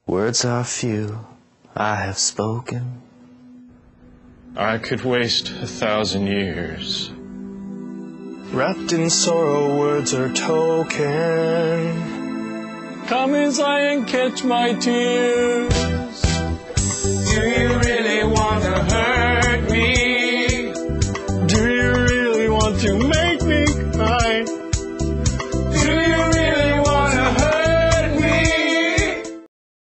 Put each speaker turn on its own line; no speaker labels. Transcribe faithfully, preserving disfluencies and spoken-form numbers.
Words are few, I have spoken.
I could waste a thousand years.
Wrapped in sorrow, words are token.
Come inside and catch my tears.
Do you really want to hurt me?
Do you really want to make